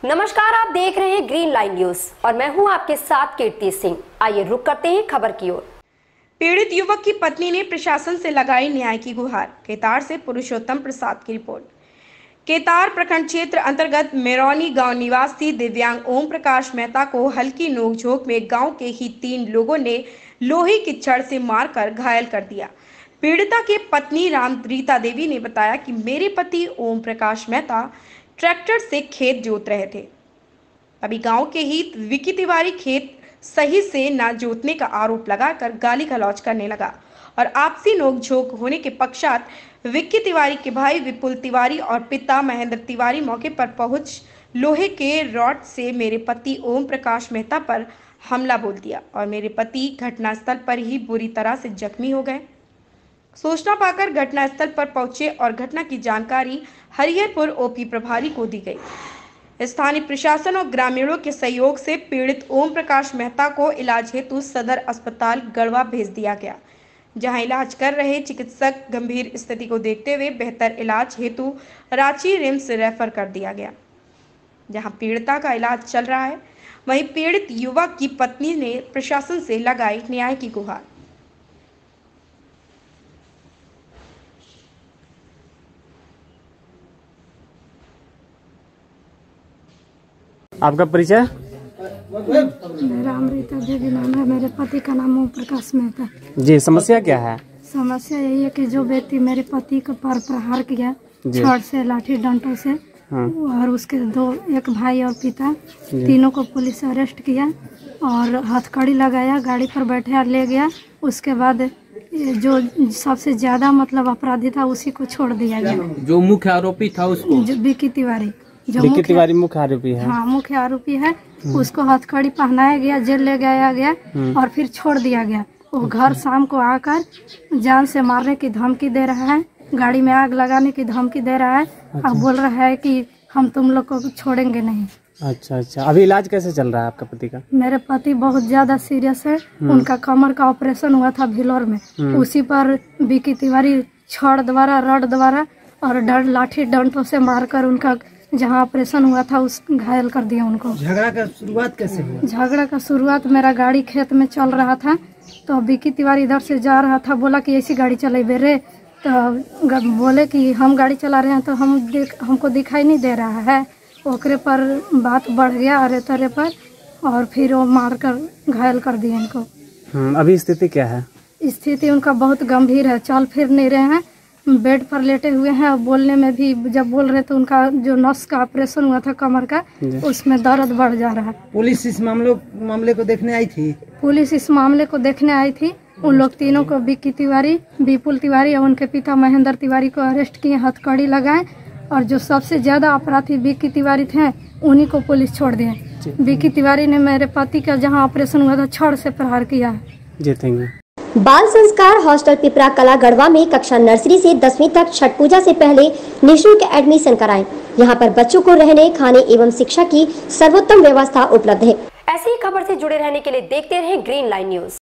नमस्कार, आप देख रहे हैं ग्रीन लाइन न्यूज और मैं हूं आपके साथ कीर्ति सिंह। आइए रुक करते हैं खबर की ओर। पीड़ित युवक की पत्नी ने प्रशासन से लगाई न्याय की गुहार। केतार से पुरुषोत्तम प्रसाद की रिपोर्ट। केतार प्रखंड क्षेत्र अंतर्गत मेरौनी गांव निवासी दिव्यांग ओम प्रकाश मेहता को हल्की नोकझोंक में गांव के ही 3 लोगों ने लोहे की छड़ से मारकर घायल कर दिया। पीड़िता के पत्नी रीता देवी ने बताया कि मेरे पति ओम प्रकाश मेहता ट्रैक्टर से खेत जोत रहे थे। अभी गांव के ही विकी तिवारी खेत सही से ना जोतने का आरोप लगाकर गाली गलौज करने लगा और आपसी नोकझोंक होने के पश्चात विक्की तिवारी के भाई विपुल तिवारी और पिता महेंद्र तिवारी मौके पर पहुंच लोहे के रॉड से मेरे पति ओम प्रकाश मेहता पर हमला बोल दिया और मेरे पति घटनास्थल पर ही बुरी तरह से जख्मी हो गए। सूचना पाकर घटनास्थल पर पहुंचे और घटना की जानकारी हरिहरपुर ओपी प्रभारी को दी गई। स्थानीय प्रशासन और ग्रामीणों के सहयोग से पीड़ित ओम प्रकाश मेहता को इलाज हेतु सदर अस्पताल गढ़वा भेज दिया गया, जहां इलाज कर रहे चिकित्सक गंभीर स्थिति को देखते हुए बेहतर इलाज हेतु रांची रिम्स रेफर कर दिया गया, जहां पीड़िता का इलाज चल रहा है। वहीं पीड़ित युवक की पत्नी ने प्रशासन से लगाई न्याय की गुहार। आपका परिचय? मेरा रीता देवी नाम है। मेरे पति का नाम ओम प्रकाश मेहता। जी, समस्या क्या है? समस्या यही है कि जो व्यक्ति मेरे पति को पर प्रहार किया छड़ से, लाठी डंडों से, और उसके एक भाई और पिता, तीनों को पुलिस अरेस्ट किया और हथकड़ी लगाया, गाड़ी पर बैठा ले गया। उसके बाद जो सबसे ज्यादा मतलब अपराधी था उसी को छोड़ दिया गया। जो मुख्य आरोपी था उसको? जो विकी तिवारी, विकी तिवारी मुख्य आरोपी है। हाँ, मुख्य आरोपी है। उसको हथकड़ी पहनाया गया, जेल ले गया और फिर छोड़ दिया गया। वो घर शाम को आकर जान से मारने की धमकी दे रहा है, गाड़ी में आग लगाने की धमकी दे रहा है। और बोल रहा है कि हम तुम लोग को छोड़ेंगे नहीं। अच्छा, अभी इलाज कैसे चल रहा है आपका पति का? मेरे पति बहुत ज्यादा सीरियस है। उनका कमर का ऑपरेशन हुआ था भिलौर में, उसी पर विकी तिवारी छड़ द्वारा, रड द्वारा और लाठी डंडों से मारकर उनका जहाँ ऑपरेशन हुआ था उस घायल कर दिया उनको। झगड़ा का शुरुआत कैसे हुआ? झगड़ा का शुरुआत, मेरा गाड़ी खेत में चल रहा था तो विकी तिवारी इधर से जा रहा था, बोला कि ऐसी गाड़ी चलेबे रे, तो बोले कि हम गाड़ी चला रहे हैं तो हमको दिखाई नहीं दे रहा है। ओकरे पर बात बढ़ गया अरे तरे पर, और फिर वो मारकर घायल कर दिए इनको। अभी स्थिति क्या है? स्थिति उनका बहुत गंभीर है, चल फिर नहीं रहे हैं, बेड पर लेटे हुए हैं। और बोलने में भी जब बोल रहे तो उनका जो नस का ऑपरेशन हुआ था कमर का, उसमें दर्द बढ़ जा रहा है। पुलिस इस मामले को देखने आई थी? पुलिस इस मामले को देखने आई थी। उन लोग तीनों को, विक्की तिवारी, विपुल तिवारी और उनके पिता महेंद्र तिवारी को अरेस्ट किए, हथकड़ी लगाए, और जो सबसे ज्यादा अपराधी विक्की तिवारी थे उन्हीं को पुलिस छोड़ दिए। विक्की तिवारी ने मेरे पति का जहाँ ऑपरेशन हुआ था छड़ से प्रहार किया है। जी, थैंक यू। बाल संस्कार हॉस्टल पिपरा कला गढ़वा में कक्षा नर्सरी से 10वीं तक छठ पूजा से पहले निःशुल्क एडमिशन कराएं। यहां पर बच्चों को रहने, खाने एवं शिक्षा की सर्वोत्तम व्यवस्था उपलब्ध है। ऐसी खबर से जुड़े रहने के लिए देखते रहें ग्रीन लाइन न्यूज।